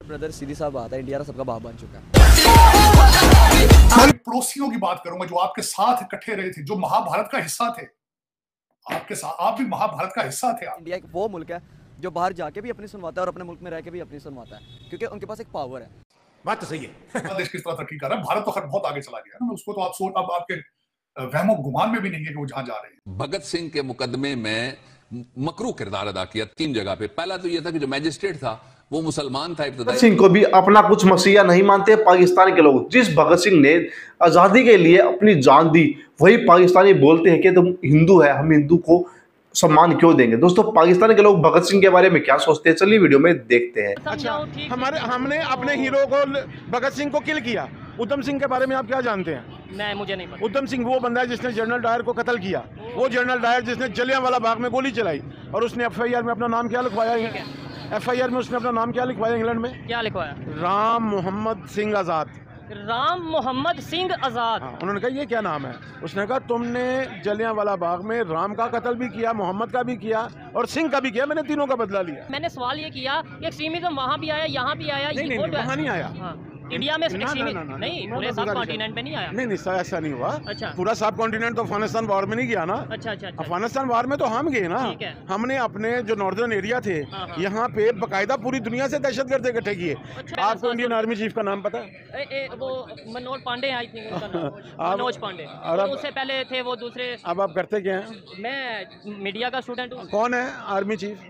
Brother सीधी सा बात है, इंडिया ना सबका बाप बन चुका है। पड़ोसियों की बात करूंगा जो आपके साथ इकट्ठे रहे थे, जो महाभारत का हिस्सा थे, आपके साथ, आप भी महाभारत का हिस्सा थे। इंडिया एक वो मुल्क है जो बाहर जाके भी अपनी सुनवाता है और अपने मुल्क में रह के भी अपनी सुनवाता है, क्योंकि उनके पास एक पावर है। बात तो सही है। देश किस तरह तरक्की कर रहा है, भारत तो खैर बहुत आगे चला गया ना, उसको तो आप सोच, अब आपके वहमो गुमान में भी नहीं है कि वो जहां जा रहे हैं। भगत सिंह के मुकदमे में मकरू किरदार अदा किया 3 जगह पे। पहला तो यह था कि जो मैजिस्ट्रेट था वो मुसलमान था। भगत सिंह को भी अपना कुछ मसीहा नहीं मानते पाकिस्तान के लोग। जिस भगत सिंह ने आज़ादी के लिए अपनी जान दी, वही पाकिस्तानी बोलते हैं कि तुम हिंदू है, हम हिंदू को सम्मान क्यों देंगे। दोस्तों, पाकिस्तान के लोग भगत सिंह के बारे में क्या सोचते हैं, चलिए वीडियो में देखते हैं। अच्छा, हमने अपने हीरो को, भगत सिंह को किल किया। उधम सिंह के बारे में आप क्या जानते हैं? मुझे नहीं पता। उधम सिंह वो बंदा है जिसने जनरल डायर को कत्ल किया। वो जनरल डायर जिसने जलियांवाला बाग में गोली चलाई, और उसने एफआईआर में अपना नाम क्या लिखवाया? एफआईआर में उसने अपना नाम क्या लिखवाया? इंग्लैंड में क्या लिखवाया? राम मोहम्मद सिंह आज़ाद। राम मोहम्मद सिंह आज़ाद। हाँ, उन्होंने कहा ये क्या नाम है? उसने कहा तुमने जलियांवाला बाग में राम का कत्ल भी किया, मोहम्मद का भी किया और सिंह का भी किया, मैंने तीनों का बदला लिया। मैंने सवाल ये किया कि एक्सट्रीमिज्म वहाँ भी आया, यहाँ भी आया। नहीं, वहाँ नहीं आया। हाँ, इंडिया में नहीं, पूरे सब कॉन्टिनेंट में नहीं आया। नहीं, ऐसा नहीं हुआ। अच्छा, पूरा सब कॉन्टिनेंट तो अफगानिस्तान वॉर में नहीं गया ना। अच्छा। अफगानिस्तान वॉर में तो हम गए ना। हमने अपने जो नॉर्दर्न एरिया थे, यहाँ पे बकायदा पूरी दुनिया से दहशतगर्द इकट्ठे किए। आपको इंडियन आर्मी चीफ का नाम पता है? वो मनोज पांडे है। मनोज पांडे। और उससे पहले थे वो दूसरे। अब आप करते क्या हैं? मैं मीडिया का स्टूडेंट हूँ। कौन है army chief?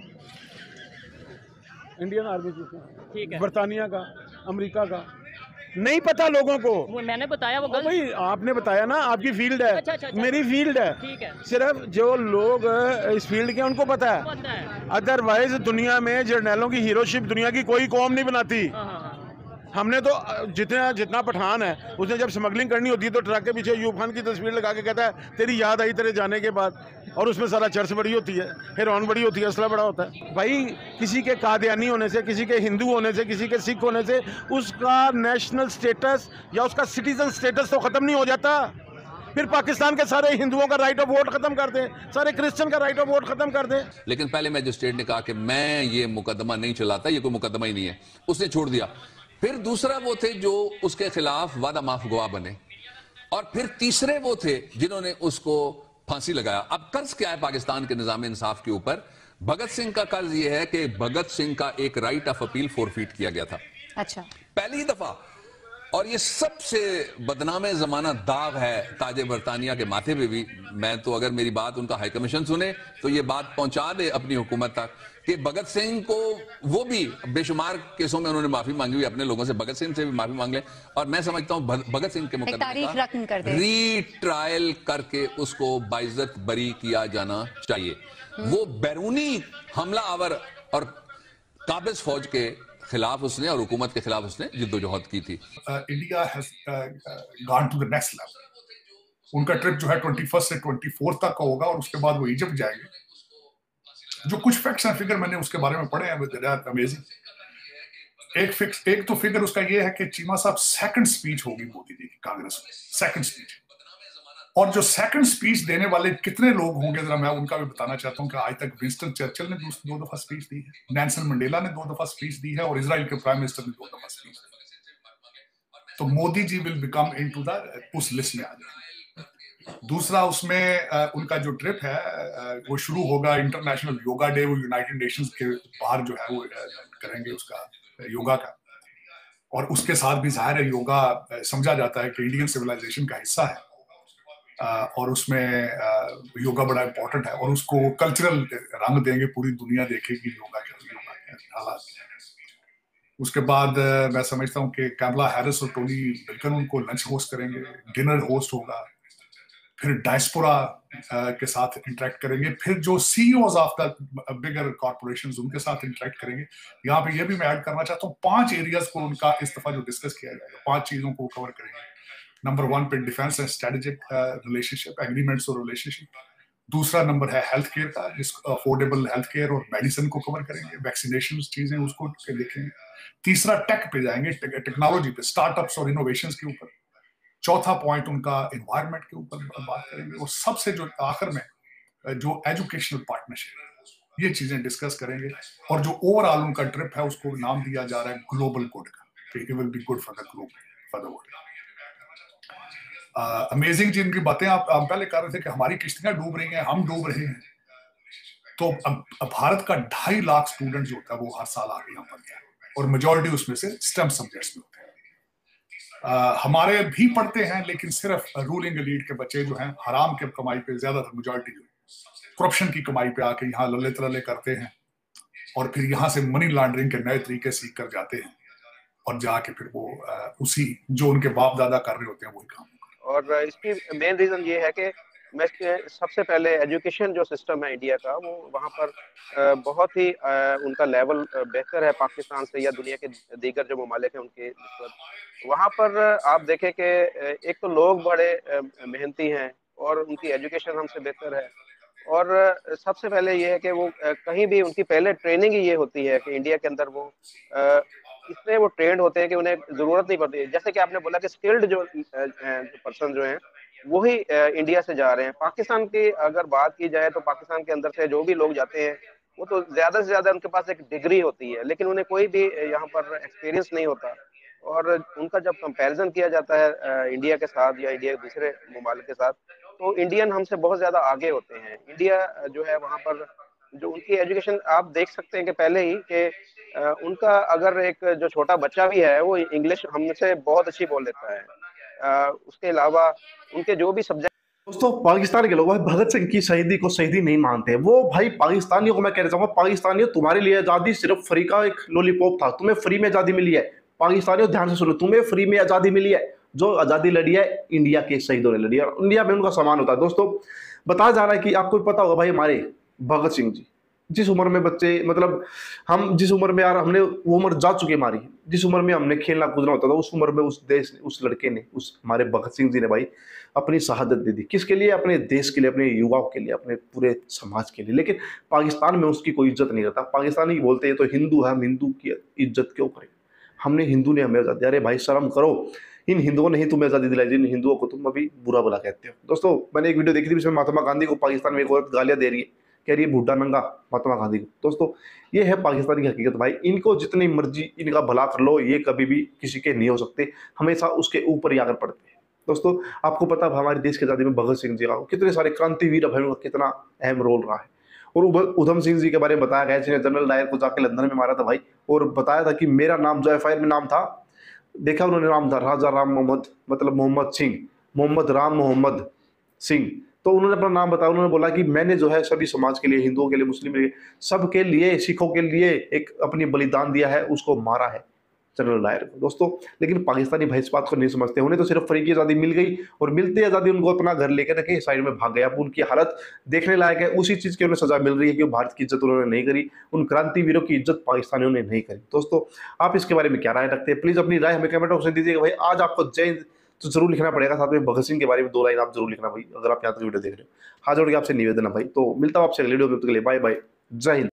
Indian army chief. ठीक है। बरतानिया का, अमेरिका का नहीं पता लोगों को। मैंने बताया वो गलत। भाई आपने बताया ना, आपकी फील्ड है। अच्छा। मेरी फील्ड है। ठीक है। सिर्फ जो लोग इस फील्ड के उनको पता है। अदरवाइज दुनिया में जर्नैलों की हीरोशिप दुनिया की कोई कौम नहीं बनाती। हमने तो जितना पठान है, उसने जब स्मगलिंग करनी होती है तो ट्रक के पीछे यूब खान की तस्वीर लगा के कहता है तेरी याद आई तेरे जाने के बाद, और उसमें सारा चर्च बड़ी होती है, हेरोइन बड़ी होती है, असला बड़ा होता है। भाई किसी के कादियानी होने से, किसी के हिंदू होने से, किसी के सिख होने से उसका नेशनल स्टेटस या उसका सिटीजन स्टेटस तो खत्म नहीं हो जाता। फिर पाकिस्तान के सारे हिंदुओं का राइट ऑफ वोट खत्म कर दें, सारे क्रिश्चियन का राइट ऑफ वोट खत्म कर दें। लेकिन पहले मैजिस्ट्रेट ने कहा कि मैं ये मुकदमा नहीं चलाता, ये कोई मुकदमा ही नहीं है, उसने छोड़ दिया। फिर दूसरा वो थे जो उसके खिलाफ वादा माफ गवाह बने, और फिर तीसरे वो थे जिन्होंने उसको फांसी लगाया। अब कर्ज क्या है पाकिस्तान के निजाम इंसाफ के ऊपर? भगत सिंह का कर्ज यह है कि भगत सिंह का एक राइट ऑफ अपील फोरफीट किया गया था। अच्छा, पहली दफा। और ये सबसे बदनामे जमाना दाग है ताजे बरतानिया के माथे पे भी। मैं तो अगर मेरी बात उनका हाई कमीशन सुने तो ये बात पहुंचा दे अपनी हुकूमत तक कि भगत सिंह को, वो भी बेशुमार केसों में उन्होंने माफी मांगी हुई अपने लोगों से, भगत सिंह से भी माफी मांग ले। और मैं समझता हूं भगत सिंह के मुकदमे का रीट्रायल करके उसको बाइज्जत बरी किया जाना चाहिए। वो बैरूनी हमला आवर और काबिज फौज के खिलाफ उसने और हुकूमत के खिलाफ उसने जिद्दोजहद की थी। India has gone to the next level. उनका ट्रिप जो है 21 से 24 तक का होगा, और उसके बाद वो इजिप्ट जाएंगे। जो कुछ फैक्ट्स एंड फिगर मैंने उसके बारे में पढ़े हैं, दे आर अमेजिंग। एक तो फिगर उसका ये है कि चीमा साहब सेकंड स्पीच होगी मोदी जी की कांग्रेस में, सेकंड स्पीच। और जो सेकंड स्पीच देने वाले कितने लोग होंगे जरा मैं उनका भी बताना चाहता हूं कि आज तक विंस्टन चर्चिल ने 2 दफा स्पीच दी है, नेल्सन मंडेला ने 2 दफा स्पीच दी है, और इजराइल के प्राइम मिनिस्टर ने 2 दफा स्पीच दी है। तो Modi ji will become into the उस लिस्ट में आ जाएंगे। दूसरा उसमें उनका जो ट्रिप है वो शुरू होगा इंटरनेशनल योगा डे, वो यूनाइटेड नेशंस के बाहर जो है वो करेंगे उसका योगा का। और उसके साथ भी जाहिर है योगा समझा जाता है कि इंडियन सिविलाइजेशन का हिस्सा है, और उसमें योगा बड़ा इंपॉर्टेंट है, और उसको कल्चरल रंग देंगे, पूरी दुनिया देखेगी योगा के हालात। उसके बाद मैं समझता हूँ कि कैमला हैरिस और टोनी ब्लिंकन उनको लंच होस्ट करेंगे, डिनर होस्ट होगा, फिर डायस्पोरा के साथ इंटरेक्ट करेंगे, फिर जो CEOs of the bigger corporations उनके साथ इंटरेक्ट करेंगे। यहाँ पे ये भी मैं ऐड करना चाहता हूँ 5 एरियाज को उनका इस दफा जो डिस्कस किया जाएगा, 5 चीजों को कवर करेंगे। नंबर 1 पे defence and strategic relationship, agreements और रिलेशनशिप। दूसरा नंबर है हेल्थ केयर का, जिसको अफोर्डेबल हेल्थ केयर और मेडिसिन को कवर करेंगे, वैक्सीनेशन चीजें उसको देखेंगे। तीसरा टेक पे जाएंगे, टेक्नोलॉजी पे, स्टार्टअप्स और इनोवेशंस के ऊपर। चौथा पॉइंट उनका एनवायरनमेंट के ऊपर बात करेंगे, और सबसे जो आखिर में जो एजुकेशनल पार्टनरशिप, ये चीजें डिस्कस करेंगे। और जो ओवरऑल उनका ट्रिप है उसको नाम दिया जा रहा है ग्लोबल गुड का, it will be good for the globe, for the world. Amazing जिनकी बातें आप पहले कर रहे थे कि हमारी किश्तियां डूब रही हैं, हम डूब रहे हैं, तो अब भारत का 2.5 लाख स्टूडेंट जो होता है वो हर साल आगे यहाँ पर है, और मेजॉरिटी उसमें से स्टेम सब्जेक्ट्स में होते हैं। हमारे भी पढ़ते हैं, लेकिन सिर्फ रूलिंग एलीट के बच्चे जो हैं हराम के कमाई पे, ज्यादातर मेजॉरिटी जो करप्शन की कमाई पे आके यहाँ लल्ले तल्ले करते हैं, और फिर यहाँ से मनी लॉन्ड्रिंग के नए तरीके सीख कर जाते हैं, और जाके फिर वो उसी जो उनके बाप दादा कर रहे होते हैं वही काम। और इसकी मेन रीजन ये है कि मैं सबसे पहले एजुकेशन जो सिस्टम है इंडिया का, वो वहाँ पर बहुत ही उनका लेवल बेहतर है पाकिस्तान से या दुनिया के दीगर जो ममालिक हैं उनके निस्बत। वहाँ पर आप देखें कि एक तो लोग बड़े मेहनती हैं और उनकी एजुकेशन हमसे बेहतर है, और सबसे पहले ये है कि वो कहीं भी उनकी पहले ट्रेनिंग ही ये होती है कि इंडिया के अंदर वो इसमें वो ट्रेंड होते हैं कि उन्हें जरूरत नहीं पड़ती। जैसे कि आपने बोला कि स्किल्ड जो पर्सन जो हैं वही इंडिया से जा रहे हैं। पाकिस्तान की अगर बात की जाए तो पाकिस्तान के अंदर से जो भी लोग जाते हैं वो तो ज्यादा से ज्यादा उनके पास एक डिग्री होती है, लेकिन उन्हें कोई भी यहाँ पर एक्सपीरियंस नहीं होता। और उनका जब कंपैरिजन किया जाता है इंडिया के साथ या इंडिया के दूसरे ममालिक के साथ, तो इंडियन हमसे बहुत ज्यादा आगे होते हैं। इंडिया जो है वहाँ पर जो उनकी एजुकेशन आप देख सकते हैं कि पहले ही कि उनका अगर एक जो छोटा बच्चा भी है वो इंग्लिश हमसे बहुत अच्छी बोल लेता है। उसके अलावा उनके जो भी सब्जेक्ट। दोस्तों पाकिस्तान के लोग भाई भगत सिंह की शहीदी को शहीदी नहीं मानते। वो भाई पाकिस्तानियों को मैं कहना चाहूंगा, पाकिस्तानियों तुम्हारे लिए आज़ादी सिर्फ फ्री का एक लॉलीपॉप था, तुम्हें फ्री में आज़ादी मिली है। पाकिस्तानियों ध्यान से सुनो, तुम्हें फ्री में आज़ादी मिली है। जो आज़ादी लड़ी है इंडिया के शहीदों ने लड़ी है, और इंडिया में उनका सम्मान होता है। दोस्तों बताया जा रहा है कि आपको पता होगा भाई, हमारे भगत सिंह जी जिस उम्र में बच्चे, मतलब हम जिस उम्र में यार हमने वो उम्र जा चुकी है हमारी, जिस उम्र में हमने खेलना कूदना होता था, उस उम्र में उस देश ने, उस लड़के ने, उस हमारे भगत सिंह जी ने भाई अपनी शहादत दे दी। किसके लिए? अपने देश के लिए, अपने युवाओं के लिए, अपने पूरे समाज के लिए। लेकिन पाकिस्तान में उसकी कोई इज्जत नहीं करता। पाकिस्तानी बोलते हैं तो हिंदू है, हम हिंदू की इज्जत क्यों करें? हमने हिंदू ने हमें आज़ादी। अरे भाई शर्म करो, इन हिंदुओं ने ही तुम्हें आज़ादी दिलाई, जिन हिंदुओं को तुम अभी बुरा भला कहते हो। दोस्तों मैंने एक वीडियो देखी थी जिसमें महात्मा गांधी को पाकिस्तान में एक औरत गालियां दे रही है, कह रही है बूढ़ा नंगा महात्मा गांधी को। दोस्तों ये है पाकिस्तानी की हकीकत भाई। इनको जितनी मर्जी इनका भला कर लो, ये कभी भी किसी के नहीं हो सकते, हमेशा उसके ऊपर ही आकर पड़ते हैं। दोस्तों आपको पता है हमारे देश की आज़ादी में भगत सिंह जी का कितने सारे क्रांतिवीर भाइयों का कितना अहम रोल रहा है। और उधम सिंह जी के बारे में बताया गया जिन्हें जनरल डायर को जाके लंदन में मारा था भाई, और बताया था कि मेरा नाम जो एफआईआर में नाम था, देखा उन्होंने नाम था राजा राम मोहम्मद, मतलब मोहम्मद सिंह, मोहम्मद राम मोहम्मद सिंह। तो उन्होंने अपना नाम बताया, उन्होंने बोला कि मैंने जो है सभी समाज के लिए, हिंदुओं के लिए, मुस्लिम के लिए, सबके लिए, सिखों के लिए एक अपनी बलिदान दिया है, उसको मारा है जनरल डायर को। दोस्तों लेकिन पाकिस्तानी भाई इस बात को नहीं समझते। उन्हें तो सिर्फ फ्री की आज़ादी मिल गई, और मिलते आज़ादी उनको अपना घर लेकर रखे साइड में भाग गया। अब उनकी हालत देखने लायक है, उसी चीज़ की उन्हें सजा मिल रही है कि भारत की इज्जत उन्होंने नहीं करी, उन क्रांतिवीरों की इज्जत पाकिस्तानियों ने नहीं करी। दोस्तों आप इसके बारे में क्या राय रखते हैं? प्लीज़ अपनी राय हमें कमेंट ऑप्शन दीजिएगा भाई। आज आपको जय हिंद तो जरूर लिखना पड़ेगा, साथ में भगत सिंह के बारे में 2 लाइन आप जरूर लिखना भाई, अगर आप यहाँ तक वीडियो देख रहे हो। हाथ जोड़ के आपसे निवेदन है भाई। तो मिलता हूँ आपसे अगले वीडियो में, तब तक के लिए बाय बाय, जय हिंद।